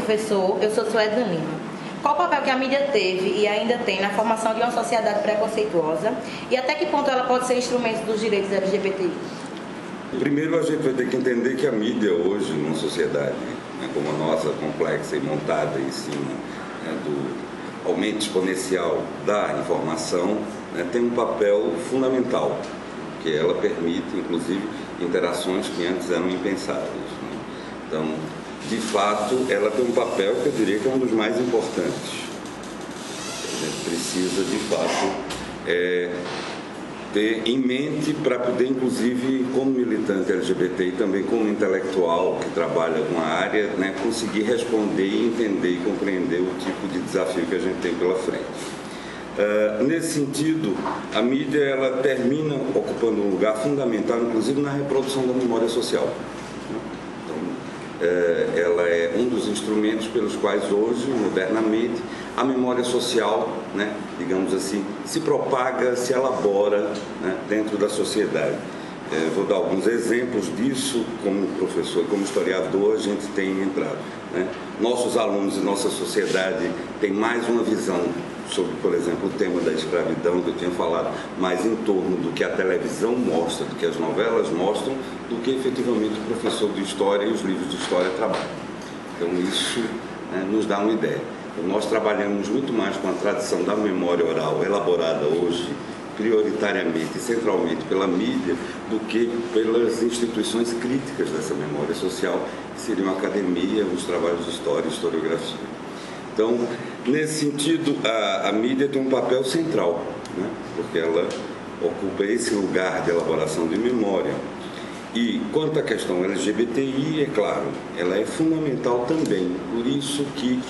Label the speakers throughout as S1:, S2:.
S1: professor. Eu sou Suedna Lima. Qual o papel que a mídia teve e ainda tem na formação de uma sociedade preconceituosa e até que ponto ela pode ser instrumento dos direitos LGBTI?
S2: Primeiro, a gente vai ter que entender que a mídia hoje, numa sociedade como a nossa, complexa e montada em cima do aumento exponencial da informação, tem um papel fundamental, que ela permite, inclusive, interações que antes eram impensáveis. Então, de fato, ela tem um papel que eu diria que é um dos mais importantes. A gente precisa, de fato, ter em mente para poder, inclusive, como militante LGBT e também como intelectual que trabalha com a área, conseguir responder, entender e compreender o tipo de desafio que a gente tem pela frente. Nesse sentido, a mídia ela termina ocupando um lugar fundamental, inclusive na reprodução da memória social. Ela é um dos instrumentos pelos quais hoje, modernamente, a memória social, digamos assim, se propaga, se elabora dentro da sociedade. Vou dar alguns exemplos disso, como professor, como historiador, a gente tem entrado. Nossos alunos e nossa sociedade têm mais uma visão sobre, por exemplo, o tema da escravidão, que eu tinha falado, mais em torno do que a televisão mostra, do que as novelas mostram, do que efetivamente o professor de história e os livros de história trabalham. Então isso nos dá uma ideia. Então, nós trabalhamos muito mais com a tradição da memória oral, elaborada hoje prioritariamente e centralmente pela mídia, do que pelas instituições críticas dessa memória social, que seriam a academia, os trabalhos de história e historiografia. Então, nesse sentido, a mídia tem um papel central, porque ela ocupa esse lugar de elaboração de memória. E quanto à questão LGBTI, é claro, ela é fundamental também. Por isso que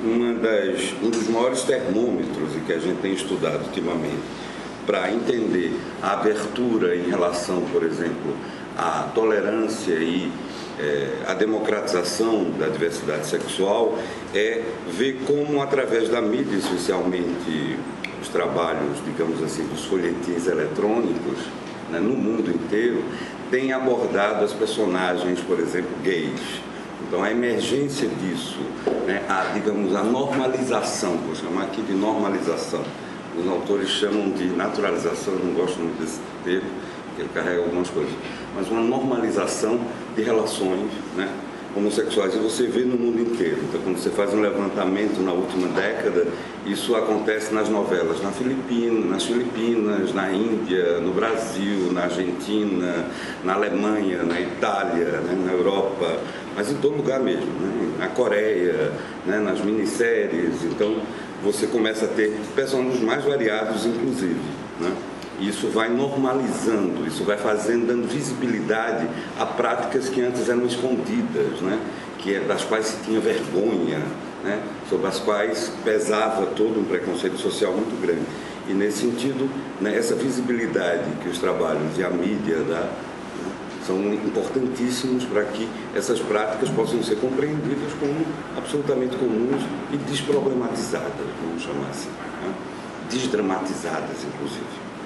S2: um dos maiores termômetros e que a gente tem estudado ultimamente para entender a abertura em relação, por exemplo, à tolerância e a democratização da diversidade sexual é ver como, através da mídia, especialmente os trabalhos, digamos assim, dos folhetins eletrônicos, no mundo inteiro, tem abordado as personagens, por exemplo, gays. Então, a emergência disso, digamos, a normalização, vou chamar aqui de normalização, os autores chamam de naturalização, eu não gosto muito desse termo, porque ele carrega algumas coisas, mas uma normalização de relações homossexuais, e você vê no mundo inteiro. Então, quando você faz um levantamento na última década, isso acontece nas novelas nas Filipinas, na Índia, no Brasil, na Argentina, na Alemanha, na Itália, na Europa, mas em todo lugar mesmo, na Coreia, nas minisséries. Então, você começa a ter personagens mais variados, inclusive. Isso vai normalizando, isso vai dando visibilidade a práticas que antes eram escondidas, das quais se tinha vergonha, sobre as quais pesava todo um preconceito social muito grande. E, nesse sentido, essa visibilidade que os trabalhos e a mídia dá, são importantíssimos para que essas práticas possam ser compreendidas como absolutamente comuns e desproblematizadas, vamos chamar assim, desdramatizadas, inclusive.